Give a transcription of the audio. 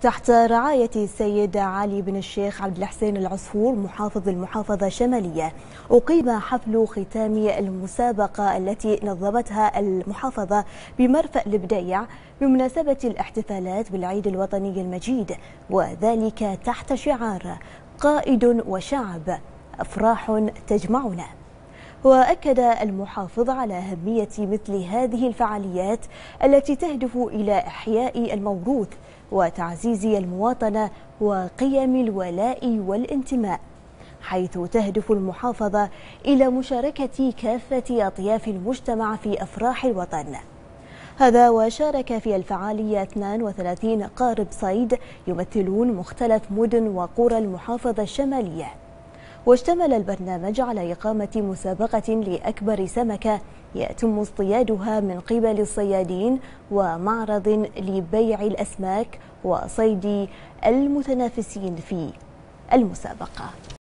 تحت رعاية السيد علي بن الشيخ عبد الحسين العصفور محافظ المحافظة الشمالية، أقيم حفل ختام المسابقة التي نظمتها المحافظة بمرفأ البديع بمناسبة الاحتفالات بالعيد الوطني المجيد، وذلك تحت شعار قائد وشعب أفراح تجمعنا. وأكد المحافظ على أهمية مثل هذه الفعاليات التي تهدف إلى إحياء الموروث وتعزيز المواطنة وقيم الولاء والانتماء، حيث تهدف المحافظة إلى مشاركة كافة أطياف المجتمع في أفراح الوطن. هذا وشارك في الفعالية 32 قارب صيد يمثلون مختلف مدن وقرى المحافظة الشمالية. واشتمل البرنامج على إقامة مسابقة لأكبر سمكة يتم اصطيادها من قبل الصيادين، ومعرض لبيع الأسماك وصيد المتنافسين في المسابقة.